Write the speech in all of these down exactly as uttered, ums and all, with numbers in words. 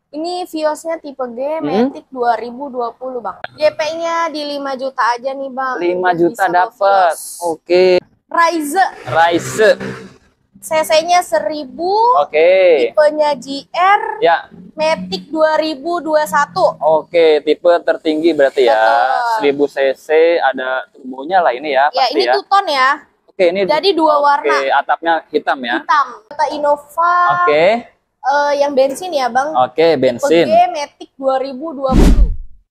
Ini Viosnya tipe G, Hmm? Matic dua ribu dua puluh bang. G P-nya di lima juta aja nih bang. lima Udah juta bisa bawa dapat. Vios. Oke. Rise, Rise. C C-nya seribu. Oke. Tipenya G R, Ya. Matic dua ribu dua puluh satu. Oke, tipe tertinggi berarti ya. Betul. seribu cc, ada turbonya lah ini ya, Ya pasti ini ya. two-tone ya. Oke, ini Jadi dua oke, warna. atapnya hitam ya. Hitam. Toyota Innova. Oke. eh, yang bensin ya bang. Oke, bensin. Tipe G Matic dua ribu dua puluh.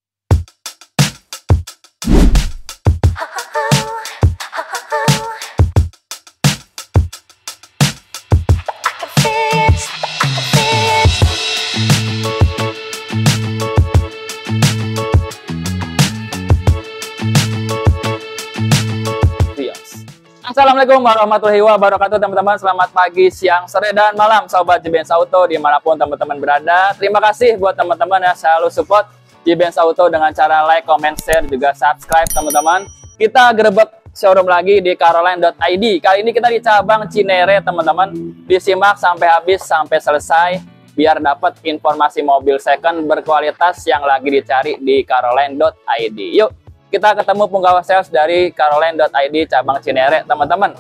Assalamualaikum warahmatullahi wabarakatuh teman-teman. Selamat pagi, siang, sore, dan malam Sobat J-Benz Auto dimanapun teman-teman berada. Terima kasih buat teman-teman yang selalu support J-Benz Auto dengan cara like, comment, share, juga subscribe teman-teman. Kita gerebek showroom lagi di caroline dot i d. Kali ini kita di cabang Cinere teman-teman. Disimak sampai habis, sampai selesai biar dapat informasi mobil second berkualitas yang lagi dicari di caroline dot i d. Yuk kita ketemu penggawa sales dari caroline dot i d cabang Cinere, teman-teman.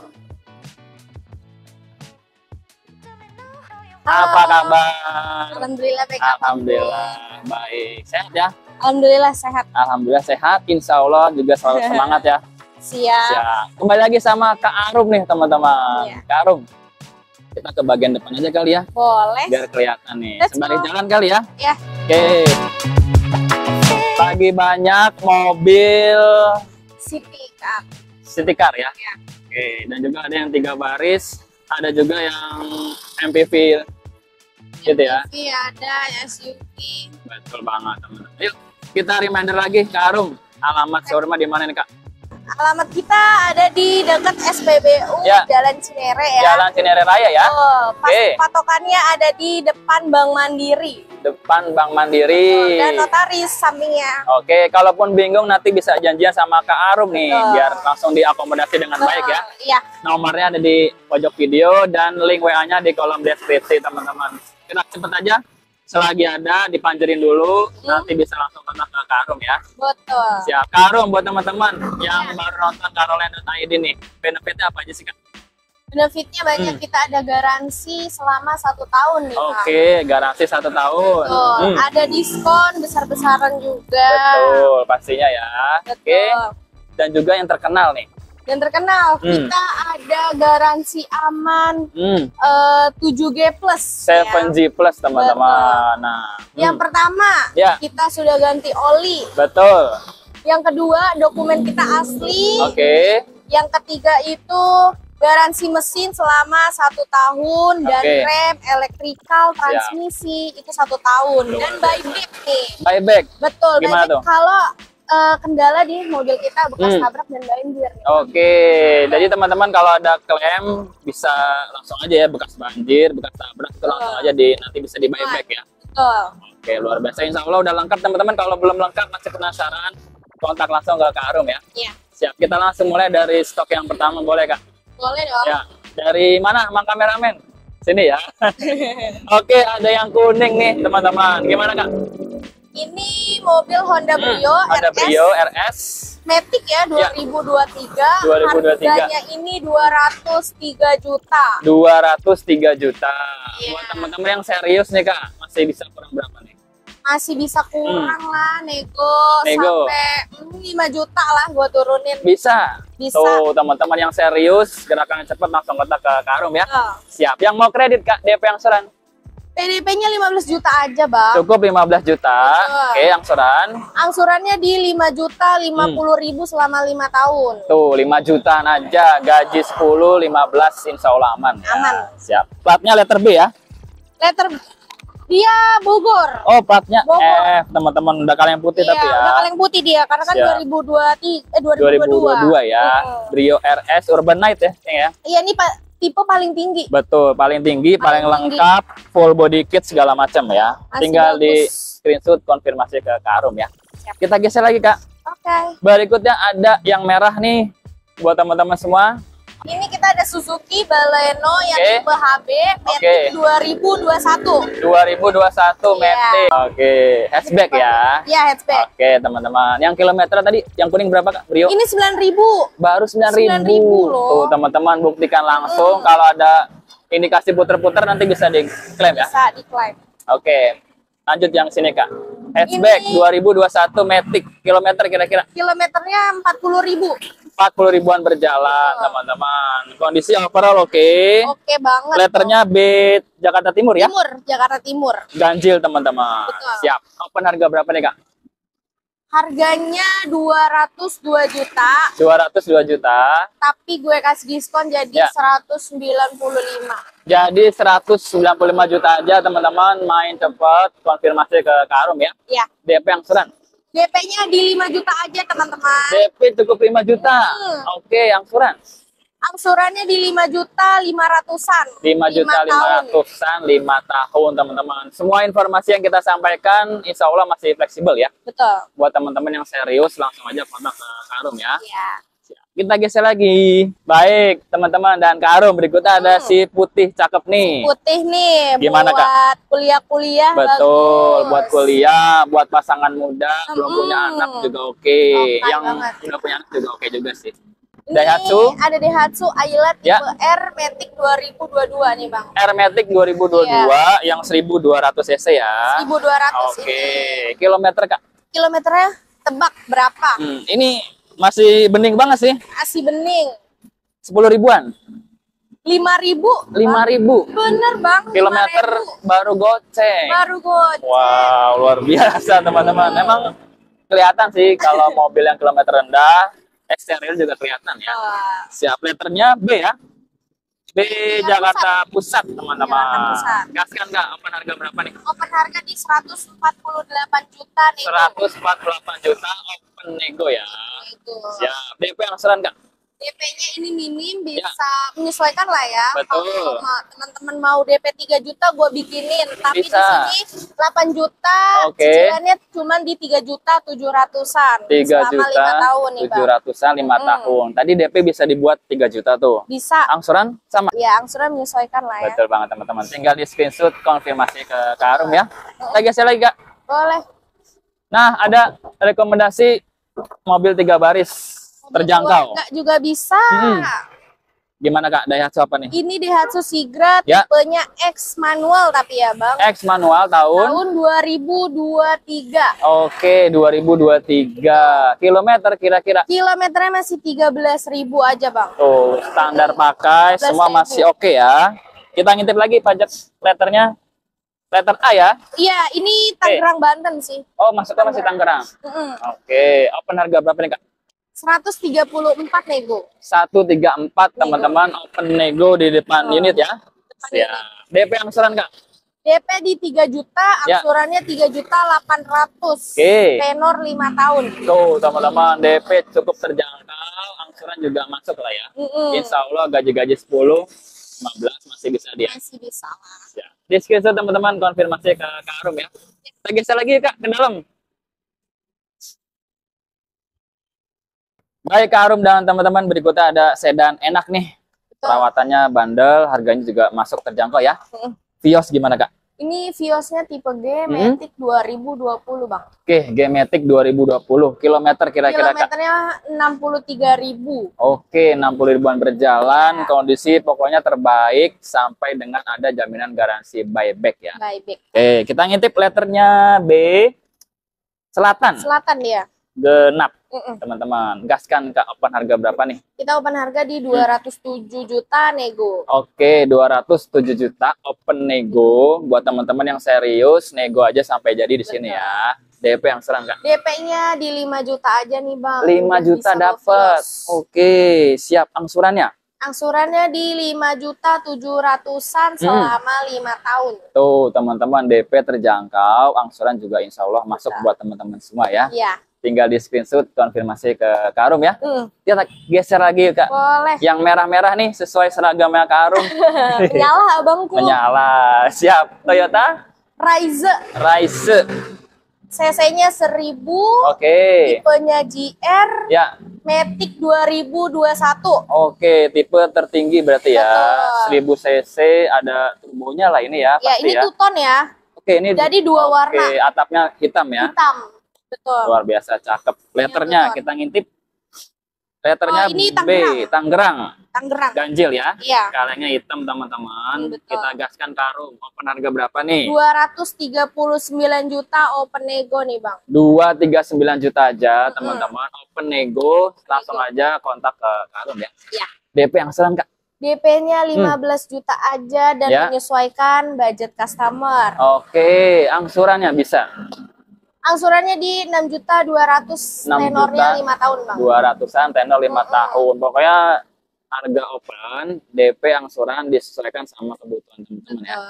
Apa kabar? Alhamdulillah baik. Alhamdulillah baik. Sehat ya? Alhamdulillah sehat. Alhamdulillah sehat. Insya Allah juga selalu semangat ya. Siap. Siap. Kembali lagi sama Kak Arum nih, teman-teman. Iya. Kak Arum, kita ke bagian depan aja kali ya, Boleh. biar kelihatan nih. Let's Sembari go. jalan kali ya. Ya. Oke. Lagi banyak mobil City Car. city car ya. Ya. Oke, dan juga ada yang tiga baris, ada juga yang M P V gitu ya. M P V ada, S U V. Betul banget, teman-teman. Yuk, kita reminder lagi ke Arum. Alamat showroom di mana nih, Kak? Alamat kita ada di dekat S P B U Ya. Jalan Cinere ya. Jalan Cinere Raya ya. Oh, pas Oke. patokannya ada di depan Bank Mandiri. Depan Bank Mandiri. Dan notaris sampingnya. Oke, kalaupun bingung nanti bisa janjian sama Kak Arum nih, Betul. biar langsung diakomodasi dengan baik ya. Iya. Nomornya ada di pojok video dan link W A-nya di kolom deskripsi, teman-teman. Kita cepet aja, selagi ada dipanjerin dulu, Hmm. nanti bisa langsung kontak ke Kak Arum ya. Betul. Siap. Kak Arum, buat teman-teman yang baru nonton caroline dot i d nih, benefitnya apa aja sih, Kak? Benefitnya banyak, Hmm. kita ada garansi selama satu tahun nih. Kak. Oke, garansi satu tahun. Betul. Hmm. Ada diskon besar-besaran juga. Betul, pastinya ya. Oke. Betul. Dan juga yang terkenal nih. Dan terkenal, Hmm. kita ada garansi aman Hmm. eh, tujuh G plus. seven ya. G plus, teman-teman. Nah, Yang hmm. pertama, Ya. kita sudah ganti oli. Betul. Yang kedua, dokumen kita asli. Oke. Yang ketiga itu garansi mesin selama satu tahun dan Oke. rem, elektrikal, transmisi itu satu tahun. Luar Dan buyback nih. Buyback. Betul. Gimana buyback tuh? kalau eh, kendala di mobil kita bekas Hmm. tabrak dan banjir. Oke, jadi teman-teman kalau ada klaim bisa langsung aja ya, bekas banjir, bekas tabrak itu langsung Betul. aja di nanti bisa di buyback ya. Betul. Oke, luar biasa. Insya Allah udah lengkap teman-teman. Kalau belum lengkap masih penasaran, kontak langsung ke Kak Arum ya. Iya. Siap. Kita langsung mulai dari stok yang pertama, boleh Kak? Boleh dong. Ya. Dari mana, Mang Kameramen? Sini ya. Oke, ada yang kuning nih teman-teman. Gimana Kak? Ini mobil Honda Hmm, Brio ada R S Brio R S. Matic ya dua ribu dua puluh tiga. dua ribu dua puluh tiga. Harganya ini dua ratus tiga juta. dua ratus tiga juta. Iya. Buat teman-teman yang serius nih Kak, masih bisa kurang berapa nih? Masih bisa kurang lah nego, Hmm. Nego. sampai hmm, lima juta lah gua turunin. Bisa. Bisa. Tuh teman-teman yang serius, gerakan cepat langsung kontak ke Kak Arum ya. Oh. Siap. Yang mau kredit Kak, D P angsuran? P D P-nya lima belas juta aja, Bang. Cukup lima belas juta. Betul. Oke, angsuran. Angsurannya di lima juta lima puluh ribu selama lima tahun. Tuh, lima jutaan aja. Gaji sepuluh, lima belas insya Allah aman. Ya. Aman. Siap. Platnya letter B ya? Letter dia Bogor. Oh, platnya Bogor. F. Teman-teman udah kaleng putih Iya, tapi ya. udah kaleng putih dia karena kan Siap. dua ribu dua puluh tiga eh dua ribu dua dua ribu puluh dua dua. puluh dua ya. Heeh. Brio R S Urban Night ya, Ceng, ya. Iya, ini Pak tipe paling tinggi. Betul, paling tinggi, paling, Paling tinggi. lengkap, full body kit segala macam ya. Masih Tinggal di bagus. screenshot konfirmasi ke Kak Arum ya. Siap. Kita geser lagi Kak. Oke. Berikutnya ada yang merah nih buat teman-teman semua. Ini kita kita ada Suzuki Baleno yang Oke. tipe H B, Matic Oke. dua ribu dua puluh satu. dua ribu dua puluh satu Iya. Matic. Oke, hatchback ya. Iya, hatchback. Oke, teman-teman. Yang kilometer tadi, yang kuning berapa Kak, Brio? Ini sembilan ribu. Baru sembilan sembilan ribu ribu. loh. Tuh, teman-teman, buktikan langsung. Kalau ada indikasi puter-puter nanti bisa diklaim ya. Bisa diklaim. Oke. Lanjut yang sini Kak. Hatchback Ini- dua ribu dua puluh satu Matic. Kilometer kira-kira Kilometernya empat puluh ribu. empat puluh ribuan berjalan, teman-teman. Kondisi overall oke. Oke banget. Letternya B Jakarta Timur ya. Timur, Jakarta Timur. Ganjil, teman-teman. Betul. Siap. Open harga berapa nih Kak? Harganya dua ratus dua juta, dua ratus dua juta. tapi gue kasih diskon jadi Ya. seratus sembilan puluh lima. Jadi seratus sembilan puluh lima juta aja, teman-teman. Main cepat, konfirmasi ke Kak Arum ya. Ya. D P angsuran. D P-nya di lima juta aja, teman-teman. D P cukup lima juta. Hmm. Oke, angsuran. Angsurannya di lima juta lima ratusan. lima juta lima ratusan, lima tahun, teman-teman. Semua informasi yang kita sampaikan insya Allah masih fleksibel ya. Betul. Buat teman-teman yang serius langsung aja kontak ke Kak Arum ya. Ya. Kita geser lagi. Baik, teman-teman, dan Kak Arum berikutnya ada Hmm. si putih cakep nih. Putih nih Gimana, Kak? buat kuliah-kuliah. Betul, bagus. buat kuliah, buat pasangan muda, belum Hmm. punya anak juga oke. Oke Yang banget. udah punya anak juga oke juga sih. Ini Daihatsu ada Daihatsu Ayla tipe Ya. R Matic dua ribu dua puluh dua nih, Bang. R Matic dua ribu dua puluh dua yang seribu dua ratus cc ya. seribu dua ratus Oke, ini. kilometer Kak. Kilometernya tebak berapa? Hmm, ini masih bening banget sih. Masih bening. sepuluh ribuan. lima ribu. lima ribu. Bener, Bang. Kilometer lima ribu. baru goceng. Baru goceng. Wow, luar biasa teman-teman. Emang kelihatan sih kalau mobil yang kilometer rendah, eksterior juga kelihatan ya. Wah, Siap, letternya B ya. B Jakarta Pusat, teman-teman. Jakarta Pusat. Gaskan Kak, open harga berapa nih? open harga di seratus empat puluh delapan juta nih. Bang. seratus empat puluh delapan juta open nego ya. Itu. Siap, D P angsuran Kak. D P-nya ini minim, bisa menyesuaikan lah ya. Betul. Kalau ma- teman-teman mau D P tiga juta gue bikinin, tapi Bisa. di sini delapan juta, Oke. cicilannya cuma di tiga juta tujuh ratusan. tiga selama juta lima tahun nih, tujuh Bang. ratusan lima Hmm. tahun. Tadi D P bisa dibuat tiga juta tuh. Bisa. Angsuran sama. Ya, angsuran menyesuaikan lah ya. Betul banget teman-teman. Tinggal di screenshot konfirmasi ke Kak Arum ya. Kita geser lagi Kak. Boleh. Nah, ada rekomendasi mobil tiga baris terjangkau. Enggak juga bisa. Hmm. Gimana Kak? Daihatsu apa nih? Ini Daihatsu Sigra, Ya. tipenya X manual tapi ya, Bang. X manual tahun. Tahun dua ribu dua puluh tiga. Oke, dua ribu dua puluh tiga. Kilometer kira-kira. Kilometernya masih tiga belas ribu aja, Bang. Tuh, standar pakai, tiga belas semua ribu. masih oke ya. Kita ngintip lagi pajak letternya. Letter A ya. Iya, ini Tangerang, Banten sih. Oh, masuknya masih Tangerang. Mm-mm. Oke, open harga berapa nih Kak? seratus tiga puluh empat nego. seratus tiga puluh empat teman-teman, open nego di depan Oh. unit ya. Depan Ya. D P angsuran Kak. D P di tiga juta, Ya. angsurannya tiga juta delapan ratus. Oke. Tenor lima tahun. Tuh teman-teman, D P cukup terjangkau, angsuran juga masuk lah ya. Mm-mm. Insya Allah gaji-gaji sepuluh, lima belas masih bisa dia. Masih bisa lah. Ya. Di screenshot teman-teman, konfirmasi ke Kak Arum ya. Kita geser lagi Kak ke dalam. Baik Kak Arum dan teman-teman, berikutnya ada sedan enak nih. Betul. Perawatannya bandel, harganya juga masuk terjangkau ya. Mm. Vios gimana Kak? Ini Viosnya tipe G, Hmm. Matic dua ribu dua puluh, Bang. Oke, G-Matic dua ribu dua puluh. Kilometer kira-kira Kak? Kilometernya enam puluh tiga ribu. Oke, enam puluh ribuan berjalan, Ya. kondisi pokoknya terbaik sampai dengan ada jaminan garansi buyback ya. Buyback. Oke, kita ngintip letternya B. Selatan, Selatan dia. genap Mm-mm. teman-teman. Gaskan Kak, open harga berapa nih? Kita open harga di dua ratus tujuh juta nego. Oke, dua ratus tujuh juta open nego. Buat teman-teman yang serius, nego aja sampai jadi di sini Betul. ya. D P yang serang Kak? D P-nya di lima juta aja nih, Bang. lima Udah juta bisa bawa dapat. Vios. Oke, siap angsurannya. Angsurannya di lima juta tujuh ratusan selama lima tahun. Tuh teman-teman, D P terjangkau, angsuran juga insya Allah masuk buat teman-teman semua ya. Iya. Tinggal di screenshot konfirmasi ke Kak Arum ya. Hmm, Kita geser lagi Kak. boleh. Yang merah-merah nih sesuai seragamnya Kak Arum. Nyala abangku. Menyala. Siap. Toyota Raize. Rise. cc-nya seribu. Oke. Tipenya G R. Ya. Matic dua ribu dua puluh satu. Oke, tipe tertinggi berarti ya. Betul. seribu cc, ada turbonya lah ini ya, Ya, pasti ini ya. two-tone ya. Oke, ini jadi dua oke, warna. atapnya hitam ya. Hitam. Betul. Luar biasa cakep. Letternya betul. kita ngintip. Letternya Oh, ini B, Tangerang. Tangerang. Tangerang. Ganjil ya. Iya. Kalengnya hitam teman-teman. Betul. Kita gaskan karung. Open harga berapa nih? dua ratus tiga puluh sembilan juta open nego nih, Bang. dua ratus tiga puluh sembilan juta aja, teman-teman. Mm -hmm. Open nego, langsung nego. Aja kontak ke karung ya. Iya. D P yang selan, Kak? D P-nya lima belas hmm. juta aja dan ya. Menyesuaikan budget customer. Oke, angsurannya bisa. Angsurannya di enam juta dua ratus, tenornya lima tahun, Bang. dua ratusan tenor lima mm-hmm. tahun. Pokoknya harga open, D P angsuran disesuaikan sama kebutuhan teman-teman ya.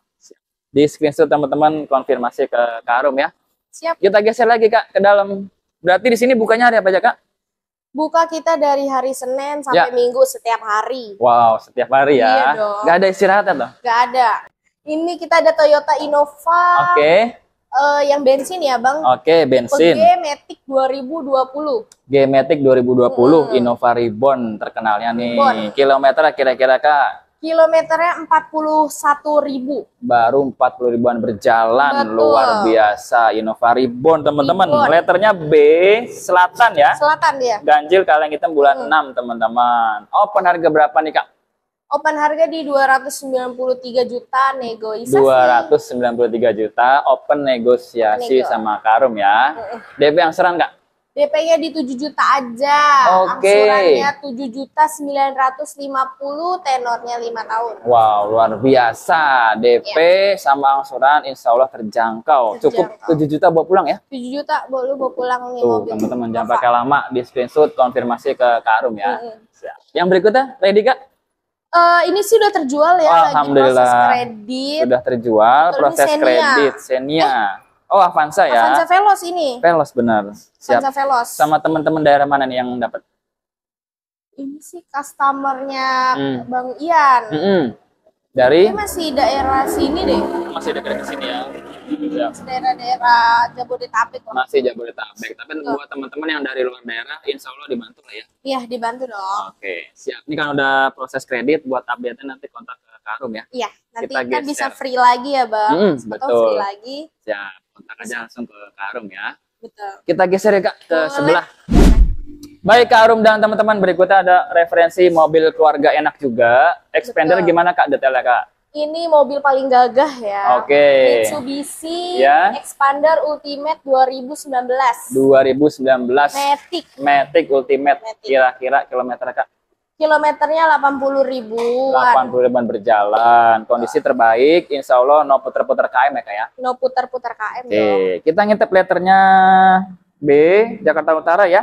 Di screenshot teman-teman konfirmasi ke Karum ya. Siap. Kita geser lagi, Kak, ke dalam. Berarti di sini bukanya hari apa aja, Kak? Buka kita dari hari Senin sampai ya. Minggu setiap hari. Wow, setiap hari ya. Iya dong. Gak ada istirahatnya tuh? Gak ada. Ini kita ada Toyota Innova. Oke. Okay. Uh, yang bensin ya, Bang. Oke, okay, bensin. G Matic dua ribu dua puluh. G Matic dua ribu dua puluh, hmm. Innova Reborn terkenalnya nih. Reborn. Kilometer kira-kira, Kak? Kilometernya empat puluh satu ribu. Baru empat puluh ribuan berjalan. Betul. Luar biasa. Innova Reborn, teman-teman. Letternya B, selatan ya. Selatan dia. Ganjil kaleng hitam bulan hmm. enam, teman-teman. Open harga berapa nih, Kak? Open harga di dua ratus sembilan puluh tiga juta, negosiasi. dua ratus sembilan puluh tiga juta, open negosiasi Nego. Sama Karum ya. Uh. D P yang seran, Kak? D P-nya di tujuh juta aja. Oke. Okay. Angsurannya tujuh juta sembilan ratus lima puluh, tenornya lima tahun. Wow, luar biasa. D P ya. Sama angsuran insya Allah terjangkau. terjangkau. Cukup tujuh juta bawa pulang ya? tujuh juta bawa lu bawa pulang nih. Tuh, teman-teman jangan pakai lama, di screenshot konfirmasi ke Karum ya. Uh -huh. Yang berikutnya, ready, Kak? Uh, ini sih udah terjual ya, oh, alhamdulillah. Lagi proses kredit. Sudah terjual, Betul, proses kredit, Xenia. Eh, oh, Avanza ya. Avanza Veloz ini. Veloz benar. Siap. Avanza Veloz. Sama teman-teman daerah mana nih yang dapat? Ini sih customernya hmm. Bang Ian. Mm -hmm. Dari? Ini masih daerah sini deh. Masih daerah sini ya. Daerah-daerah Jabodetabek. Masih Jabodetabek. Tapi Betul. Buat teman-teman yang dari luar daerah, insya Allah dibantu lah ya. Iya, dibantu dong. Oke, siap. Ini kan udah proses kredit, buat update-nya nanti kontak ke Karum ya. Iya, nanti kita kan bisa free lagi ya, Bang. Hmm, Atau betul. free lagi. Siap, kontak aja langsung ke Karum ya. Betul. Kita geser ya, Kak, ke Boleh. sebelah. Baik, Karum dan teman-teman, berikutnya ada referensi mobil keluarga enak juga. Expander Betul. Gimana, Kak, detailnya, Kak? Ini mobil paling gagah ya. Oke. Okay. Mitsubishi ya. Expander Ultimate dua ribu sembilan belas. dua ribu sembilan belas. Matic. Matic Ultimate. Kira-kira kilometer, Kak? Kilometernya delapan puluh ribuan. delapan puluh ribuan berjalan. Kondisi terbaik. Insya Allah no puter-puter K M ya, Kak ya? No puter-puter K M. Oke. Okay. Kita ngintip letternya B, Jakarta Utara ya.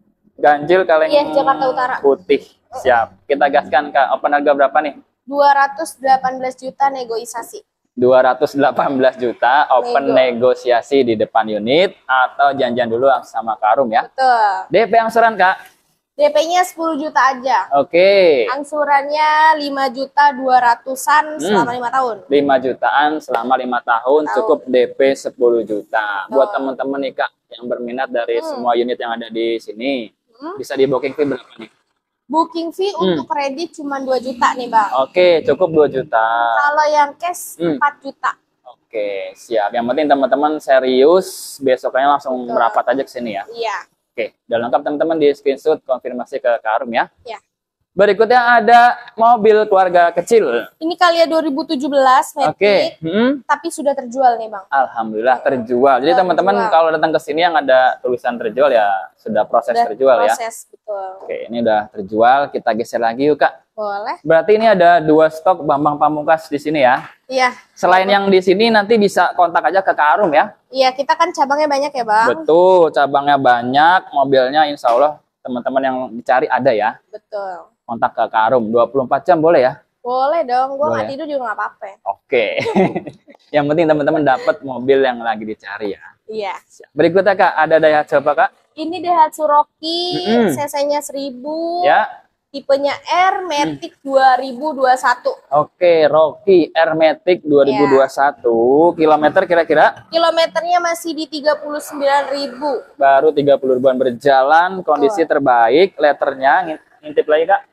Ganjil kaleng iya, Jakarta Utara. Putih. Siap. Kita gaskan, Kak. Open harga berapa nih? dua ratus delapan belas juta negosiasi. dua ratus delapan belas juta open Nego. Negosiasi di depan unit atau janjian dulu sama Karum ya. Betul. D P angsuran, Kak? D P-nya sepuluh juta aja. Oke. Okay. Angsurannya lima juta dua ratusan hmm. selama lima tahun. lima jutaan selama lima tahun, tahun. Cukup D P sepuluh juta. Betul. Buat teman-teman nih, Kak, yang berminat dari hmm. semua unit yang ada di sini, hmm. bisa di booking fee berapa nih? Booking fee hmm. untuk kredit cuma dua juta nih, Bang. Oke, cukup dua juta. Kalau yang cash hmm. empat juta. Oke, siap. Yang penting teman-teman serius, besoknya langsung Betul. Merapat aja ke sini ya. Iya. Oke, udah lengkap teman-teman, di screenshot konfirmasi ke Karum ya. Iya. Berikutnya ada mobil keluarga kecil. Ini Calya dua ribu tujuh belas Matic, Oke. Hmm. tapi sudah terjual nih, Bang. Alhamdulillah terjual. Jadi teman-teman kalau datang ke sini yang ada tulisan terjual ya sudah proses sudah terjual proses, ya. Proses, betul. Oke, ini udah terjual. Kita geser lagi yuk, Kak. Boleh. Berarti ini ada dua stok Bambang Pamungkas di sini ya. Iya. Selain yang di sini nanti bisa kontak aja ke Karum ya. Iya, kita kan cabangnya banyak ya, Bang. Betul, cabangnya banyak, mobilnya insya Allah teman-teman yang dicari ada ya. Betul. Kontak ke Karum dua puluh empat jam boleh ya? Boleh dong, gue nggak tidur juga nggak apa-apa. Oke. Yang penting teman-teman dapat mobil yang lagi dicari ya. Iya. Berikutnya, Kak, ada Daihatsu apa, Kak? Ini Daihatsu Rocky, mm -hmm. cc-nya seribu. Ya. Tipenya R Matic hmm. dua ribu dua puluh satu. Oke, Rocky R Matic dua ribu dua puluh satu. Ya. Kilometer kira-kira? Kilometernya masih di tiga puluh sembilan ribu. Baru tiga puluh ribuan berjalan, kondisi oh. terbaik. Letternya ngintip lagi Kak.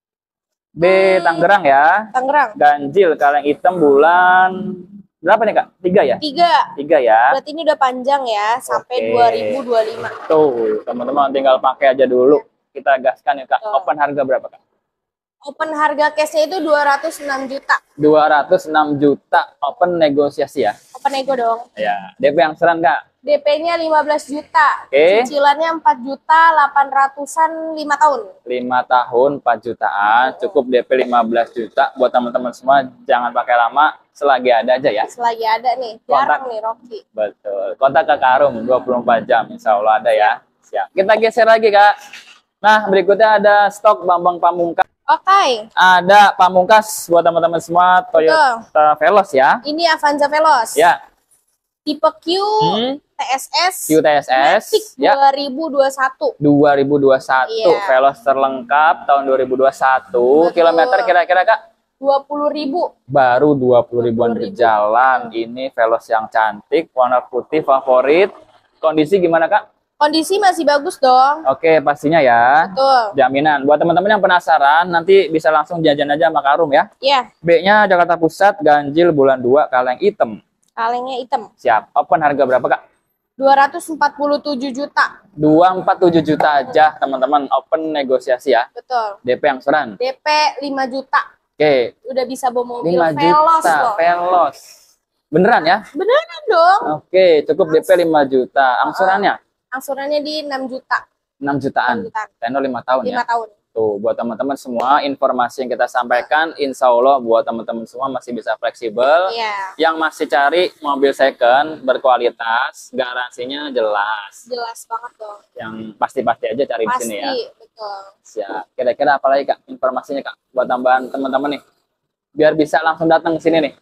B hmm. Tangerang ya. Tangerang. Ganjil, kaleng hitam, bulan berapa nih Kak? Tiga ya? Tiga. Tiga ya. Berarti ini udah panjang ya, sampai Oke. dua ribu dua puluh lima. Tuh, teman-teman tinggal pakai aja dulu. Kita gaskan ya Kak. Oh. Open harga berapa Kak? Open harga cashnya itu dua ratus enam juta. dua ratus enam juta. Open negosiasi ya? Open nego dong. Ya. D P yang seran Kak? D P-nya lima belas juta. Oke. Cicilannya empat juta delapan ratusan lima tahun. lima tahun empat jutaan. Oh. Cukup D P lima belas juta. Buat teman-teman semua jangan pakai lama. Selagi ada aja ya. Selagi ada nih. Jarang Kontak. nih Rocky. Betul. Kontak ke Karum dua puluh empat jam. Insya Allah ada ya. Siap. Kita geser lagi Kak. Nah, berikutnya ada stok Bambang Pamungkas. Oke. Okay. Ada Pamungkas buat teman-teman semua Toyota Betul. Veloz ya. Ini Avanza Veloz. Ya. Tipe Q, hmm. T S S, Q T S S, Matic ya. dua ribu dua puluh satu. dua ribu dua puluh satu, yeah. Veloz terlengkap tahun dua ribu dua puluh satu. Betul. Kilometer kira-kira Kak? dua puluh ribu. Baru dua puluh ribuan berjalan. Ini Veloz yang cantik, warna putih favorit. Kondisi gimana Kak? Kondisi masih bagus dong. Oke, pastinya ya. Betul. Jaminan. Buat teman-teman yang penasaran, nanti bisa langsung jajan aja sama Karum ya. Iya. B-nya Jakarta Pusat, ganjil bulan dua, kaleng hitam. Kalengnya hitam. Siap. Open harga berapa Kak? dua ratus empat puluh tujuh juta. dua ratus empat puluh tujuh juta aja teman-teman. Open negosiasi ya. Betul. D P yang seran? D P lima juta. Oke. Udah bisa bawa mobil lima Veloz loh. Veloz. Beneran ya? Beneran dong. Oke, cukup D P lima juta. Angsurannya? Angsurannya di enam juta. enam jutaan. enam jutaan. Tenor lima tahun lima ya. tahun. Tuh, buat teman-teman semua informasi yang kita sampaikan, insya Allah buat teman-teman semua masih bisa fleksibel. Yeah. Yang masih cari mobil second berkualitas, garansinya jelas. Jelas banget dong. Yang pasti-pasti aja cari pasti, di sini ya. Pasti, betul. Siap. Kira-kira apa lagi Kak informasinya Kak buat tambahan teman-teman nih, biar bisa langsung datang ke sini nih.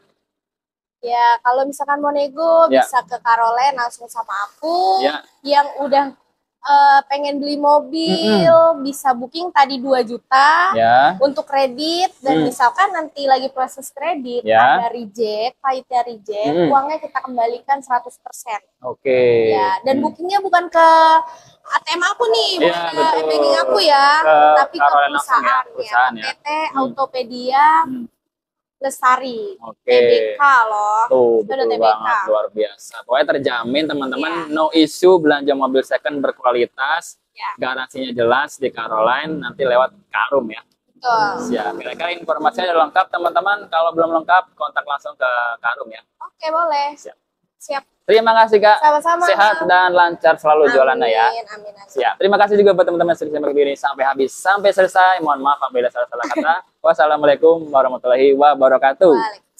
Ya, kalau misalkan mau nego, ya. bisa ke Caroline langsung sama aku. Ya. Yang udah uh, pengen beli mobil, mm-hmm. bisa booking tadi dua juta ya. Untuk kredit. Dan mm. misalkan nanti lagi proses kredit, ya. ada reject, pahitnya reject, mm. uangnya kita kembalikan seratus persen. Oke. Okay. Ya, dan mm. bookingnya bukan ke A T M aku nih, bukan ya, ke e-banking aku ya, ke tapi ke perusahaan, ya, perusahaan ya. ya. P T mm. Autopedia. Mm. Lestari, Oke. T B K loh. Tuh, betul T B K. Banget, luar biasa. Pokoknya terjamin teman-teman, yeah. no issue belanja mobil second berkualitas, yeah. garansinya jelas di Caroline, nanti lewat Karum ya. Betul. Siap. Kira-kira informasinya udah lengkap teman-teman. Kalau belum lengkap, kontak langsung ke Karum ya. Oke, boleh. Siap. Siap. Terima kasih Kak. Sama-sama. Sehat dan lancar selalu amin, jualannya ya. Amin, amin. Siap. Terima kasih juga buat teman-teman yang sudah berdiri sampai habis, sampai selesai. Mohon maaf apabila salah-salah kata. Wassalamualaikum warahmatullahi wabarakatuh.